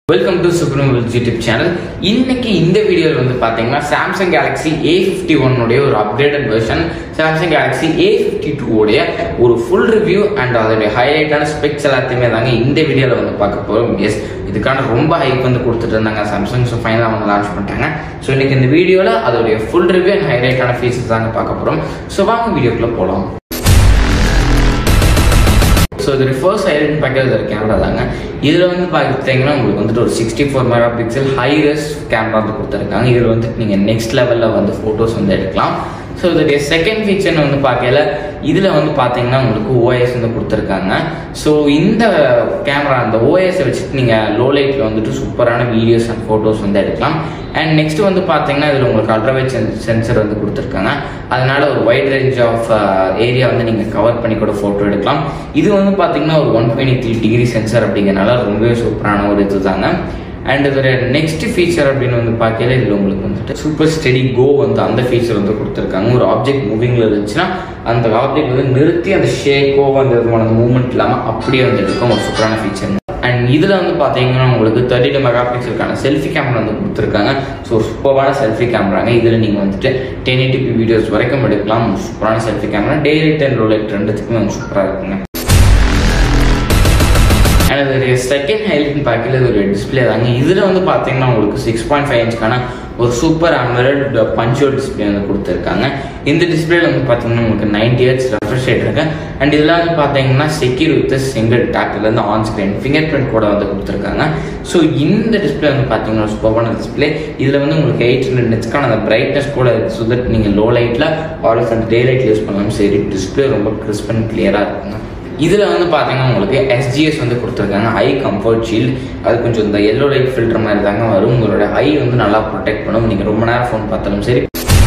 Welcome to Supreme Mobiles YouTube channel. இன்னைக்கு இந்த வீடியோல வந்து பாத்தீங்கன்னா Samsung Galaxy A51 உடைய ஒரு upgraded version Samsung Galaxy A52 உடைய ஒரு full review and அதோட ஹைலைட்டான ஸ்பெக்ஸ் எல்லாத்தையுமே தாங்க இந்த வீடியோல வந்து பார்க்க போறோம். எஸ், இதுக்கான ரொம்ப ஹைப் வந்து கொடுத்துட்டு இருந்தாங்க Samsung. ஸோ ஃபைனலாக அவங்க லான்ச் பண்ணிட்டாங்க. ஸோ இன்னைக்கு இந்த வீடியோல அதோடைய ஃபுல் ரிவ்யூ அண்ட் ஹைலைட்டான ஃபீச்சர்ஸ் தாங்க பார்க்க போறோம். ஸோ வாங்க வீடியோக்குள்ள போகலாம். ஸோ இது ஃபர்ஸ்ட் ஹைலைட் பேக்கேஜ் ஒரு கேமரா தாங்க. இதில் வந்து பார்த்தீங்கன்னா உங்களுக்கு வந்துட்டு ஒரு 64 mega pixel high res camera வந்து கொடுத்துருக்காங்க. இதில் வந்துட்டு நீங்கள் நெக்ஸ்ட் லெவலில் வந்து ஃபோட்டோஸ் வந்து எடுக்கலாம். ஸோ இதோடைய செகண்ட் ஃபீச்சர்னு வந்து பார்க்கல இதில் வந்து பார்த்தீங்கன்னா உங்களுக்கு ஓஎஸ் வந்து கொடுத்துருக்காங்க. ஸோ இந்த கேமரா அந்த ஓஎஸை வச்சுட்டு நீங்கள் லோ லைட்டில் வந்துட்டு சூப்பரான வீடியோஸ் அண்ட் ஃபோட்டோஸ் வந்து எடுக்கலாம். அண்ட் நெக்ஸ்ட் வந்து பார்த்தீங்கன்னா இதில் உங்களுக்கு அல்ட்ராவைட் சென்சர் வந்து கொடுத்துருக்காங்க. அதனால ஒரு வைட் ரேஞ்ச் ஆஃப் ஏரியா வந்து நீங்கள் கவர் பண்ணி கூட ஃபோட்டோ எடுக்கலாம். இது வந்து பார்த்தீங்கன்னா ஒரு 123 டிகிரி சென்சர் அப்படிங்கிறனால ரொம்பவே சூப்பரான ஒரு இது தாங்க. அண்ட் இதோட நெக்ஸ்ட் ஃபீச்சர் அப்படின்னு வந்து பார்க்கல இதில் உங்களுக்கு வந்துட்டு சூப்பர் ஸ்டெடி கோ வந்து அந்த ஃபீச்சர் வந்து கொடுத்துருக்காங்க. ஒரு ஆப்ஜெக்ட் மூவிங்கில் இருந்துச்சுன்னா அந்த ஆப்ஜெக்ட் வந்து நிறுத்தி அந்த ஷேக்கோ அந்த விதமான மூவ்மெண்ட் இல்லாமல் அப்படியே வந்து இருக்கும். ஒரு சூப்பரான ஃபீச்சர். அண்ட் இதில் வந்து பார்த்தீங்கன்னா உங்களுக்கு 32 மெகா பிக்சலுக்கான செல்ஃபி கேமரா வந்து கொடுத்துருக்காங்க. ஸோ சூப்பரான செல்ஃபி கேமராங்க. இதில் நீங்கள் வந்துட்டு 1080p வீடியோஸ் வரைக்கும் எடுக்கலாம். சூப்பரான selfie camera. Day light and low light ரெண்டுத்துக்குமே வந்து சூப்பராக இருக்குங்க. அண்ட் அதோடைய செகண்ட் ஹைலைட்னு பார்க்கல இது ஒரு டிஸ்பிளே தாங்க. இதில் வந்து பார்த்தீங்கன்னா உங்களுக்கு 6.5 இன்ச்க்கான ஒரு சூப்பர் AMOLED பஞ்சுவல் டிஸ்பிளே வந்து கொடுத்துருக்காங்க. இந்த டிஸ்பிளேல வந்து பார்த்தீங்கன்னா உங்களுக்கு 90 Hz ரெஃப்ரெஷ் ரேட் இருக்கு. அண்ட் இதில் வந்து பார்த்தீங்கன்னா செக்யூர் வித் சிங்கிள் டேப்லேருந்து ஆன் ஸ்க்ரீன் ஃபிங்கர் பிரிண்ட் கூட வந்து கொடுத்துருக்காங்க. ஸோ இந்த டிஸ்பிளே வந்து பார்த்தீங்கன்னா சூப்பரான டிஸ்பிளே. இதில் வந்து உங்களுக்கு 800 nitsக்கான அந்த பிரைட்னஸ் கூட இருக்குது. ஸோ தட் நீங்கள் லோ லைட்டில் ஆல்ஸ் அந்த டே லைட்டில் யூஸ் பண்ணலாம். சரி, டிஸ்பிளே ரொம்ப கிறிஸ்ப் அண்ட் கிளியராக இருக்குங்க. இதில் வந்து பார்த்தீங்கன்னா உங்களுக்கு SGS வந்து கொடுத்துருக்காங்க, ஐ கம்ஃபர்ட் ஷீல்டு. அது கொஞ்சம் இந்த எல்லோ லைட் ஃபில்டர் மாதிரி தாங்க வரும். உங்களோட ஐ வந்து நல்லா ப்ரொடெக்ட் பண்ணும். நீங்கள் ரொம்ப நேரம் ஃபோன் பார்த்தாலும் சரி.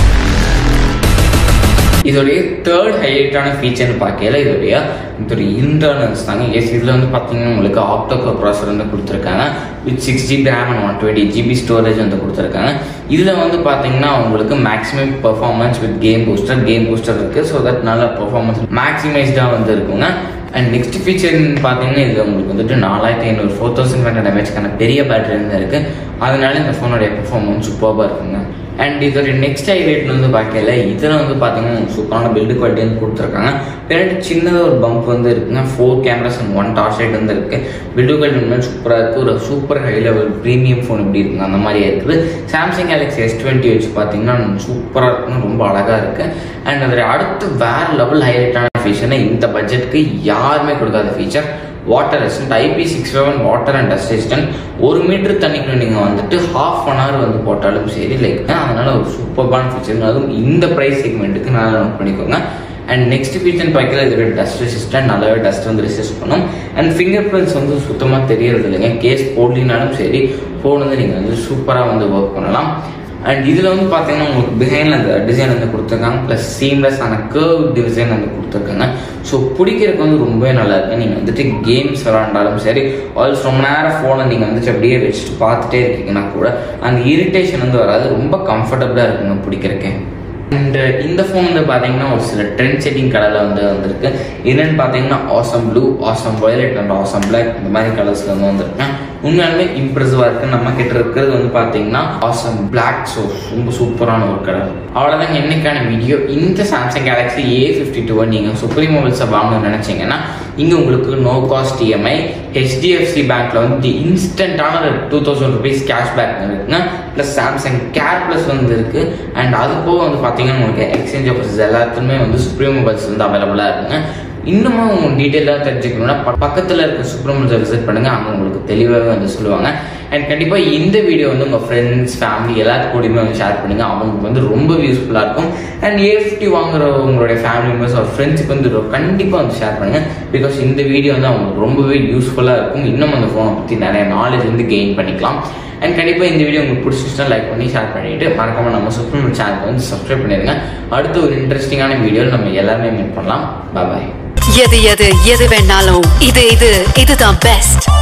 இதோடைய தேர்ட் ஹைலைட்டான ஃபீச்சர்னு பார்க்கல இதோடைய இன்டர்னல்ஸ் தாங்க. எஸ், இதில் வந்து பார்த்தீங்கன்னா உங்களுக்கு ஆக்டோகோர் ப்ராசஸர் வந்து கொடுத்துருக்காங்க. With 6GB RAM and 120GB storage வந்து கொடுத்துருக்காங்க. இதில் வந்து பார்த்தீங்கன்னா உங்களுக்கு maximum performance with game booster இருக்குது. ஸோ தட் நல்ல பெர்ஃபார்மன்ஸ் மேக்ஸிமைஸ்டாக வந்து இருக்குங்க. அண்ட் நெக்ஸ்ட் ஃபீச்சர்னு பார்த்தீங்கன்னா இதில் உங்களுக்கு வந்துட்டு 4500 4500 mAhக்கான பெரிய பேட்டரி வந்து இருக்குது. அதனால இந்த ஃபோனுடைய பெர்ஃபார்மன்ஸ் சூப்பராக இருக்குங்க. அண்ட் இதோடைய நெக்ஸ்ட் ஹைலைட் வந்து பார்க்கல இதில் வந்து பார்த்தீங்கன்னா சூப்பரான பில்டு குவாலிட்டி வந்து கொடுத்துருக்காங்க. பின்னாடி சின்னதாக ஒரு பம்ப் வந்து இருக்குங்க. 4 கேமராஸ் அண்ட் 1 டார்ச் லைட் வந்து இருக்குது. பில்டு குவாலிட்டி வந்து சூப்பராக இருக்குது. ஒரு super high level premium phone எப்படி இருக்குங்க அந்த மாதிரி இருக்குது. Samsung Galaxy S20 வச்சு பார்த்தீங்கன்னா சூப்பராக இருக்குன்னு ரொம்ப அழகாக இருக்குது. அண்ட் அதோடைய அடுத்து வேறு லெவல் ஹைலைட்டான ஃபீச்சர்னா இந்த பட்ஜெட்டுக்கு யாருமே கொடுக்காத feature water resistant IP67 water and dust resistant. 1 metre தண்ணிக்குள்ள நீங்கள் வந்துட்டு ½ an hour வந்து போட்டாலும் சரி அதனால ஒரு சூப்பர்பான ஃபீச்சர். அதுவும் இந்த ப்ரைஸ் செக்மெண்ட்டுக்கு நல்லா நோட் பண்ணிக்கோங்க. அண்ட் நெக்ஸ்ட் ஃபீச்சர் பார்க்கல இதோட டஸ்ட் ரெசிஸ்டன்ட், நல்லாவே டஸ்ட் வந்து ரெசிஸ்ட் பண்ணும். அண்ட் ஃபிங்கர் பிரிண்ட்ஸ் வந்து சுத்தமாக தெரியறது இல்லைங்க. கேஸ் போடலினாலும் சரி ஃபோன் வந்து நீங்கள் வந்து சூப்பராக வந்து ஒர்க் பண்ணலாம். அண்ட் இதில் வந்து பார்த்தீங்கன்னா உங்களுக்கு பிஹைண்டில் அந்த டிசைன் வந்து கொடுத்துருக்காங்க. ப்ளஸ் சீம்லெஸ்ஸான கர்வ் டிசைன் வந்து கொடுத்துருக்காங்க. ஸோ பிடிக்கிறதுக்கு வந்து ரொம்பவே நல்லா இருக்கு. நீங்கள் வந்துட்டு கேம்ஸ் விளாண்டாலும் சரி ஆல்சோ ரொம்ப நேரம் ஃபோனை நீங்கள் வந்துட்டு அப்படியே வச்சுட்டு பார்த்துட்டே இருக்கீங்கன்னா கூட அந்த இரிட்டேஷன் வந்து வராது. ரொம்ப கம்ஃபர்டபுளாக இருக்குங்க பிடிக்கிறதுக்கு. அண்ட் இந்த ஃபோன் வந்து பார்த்தீங்கன்னா ஒரு சில ட்ரெண்ட் செட்டிங் கலரில் வந்து வந்திருக்கு. என்னென்னு பார்த்தீங்கன்னா awesome blue, awesome violet and awesome black இந்த மாதிரி கலர்ஸில் வந்து வந்திருக்கேன். உண்மையாலுமே இம்ப்ரெசிவாக இருக்குது. நம்ம கிட்ட இருக்கிறது வந்து பார்த்தீங்கன்னா ஆசம் பிளாக். ஸோ ரொம்ப சூப்பரான ஒரு கலர். அவ்வளோதாங்க இன்னைக்கான வீடியோ. இந்த Samsung Galaxy A52 நீங்கள் சுப்ரீம் மொபைல்ஸை வாங்கணும்னு நினச்சிங்கன்னா இங்கே உங்களுக்கு நோ காஸ்ட் EMI HDFC பேங்க்கில் வந்து இன்ஸ்டன்டான 2000 rupees கேஷ்பேக் இருக்குங்க. ப்ளஸ் Samsung Care Plus வந்து இருக்குது. அண்ட் அது போக வந்து பார்த்தீங்கன்னா உங்களுக்கு எக்ஸ்சேஞ்ச் ஆஃபர்ஸ் எல்லாத்துக்குமே வந்து சுப்ரீம் மொபைல்ஸ் வந்து அவைலபிளாக இருக்குங்க. இன்னமும் டீட்டெயிலாக தெரிஞ்சுக்கணும்னா பக்கத்தில் இருக்க சுப்ரீம் மொபைல்ஸை விசிட் பண்ணுங்கள். அங்கே உங்களுக்கு தெளிவாகவே வந்து சொல்லுவாங்க. அண்ட் கண்டிப்பாக இந்த வீடியோ வந்து உங்கள் ஃப்ரெண்ட்ஸ் ஃபேமிலி எல்லாத்துக்கூடயுமே வந்து ஷேர் பண்ணுங்கள். அவங்களுக்கு வந்து ரொம்ப யூஸ்ஃபுல்லாக இருக்கும். அண்ட் A50 வாங்குற உங்களுடைய ஃபேமிலி மெம்பர்ஸ் ஒரு ஃப்ரெண்ட்ஸுக்கு வந்து கண்டிப்பாக வந்து ஷேர் பண்ணுங்கள். பிகாஸ் இந்த வீடியோ வந்து அவங்களுக்கு ரொம்பவே யூஸ்ஃபுல்லாக இருக்கும். இன்னும் அந்த ஃபோனை பற்றி நிறைய நாலேஜ் வந்து கெயின் பண்ணிக்கலாம். அண்ட் கண்டிப்பாக இந்த வீடியோ உங்களுக்கு பிடிச்சிச்சுன்னா லைக் பண்ணி ஷேர் பண்ணிவிட்டு மறக்காமல் நம்ம சுப்ரீம் சேனலுக்கு வந்து சப்ஸ்கிரைப் பண்ணிடுங்க. அடுத்த ஒரு இன்ட்ரெஸ்டிங்கான வீடியோவில் நம்ம எல்லாருமே மீட் பண்ணலாம். பாய். எது வேணாலும் இதுதான் பெஸ்ட்.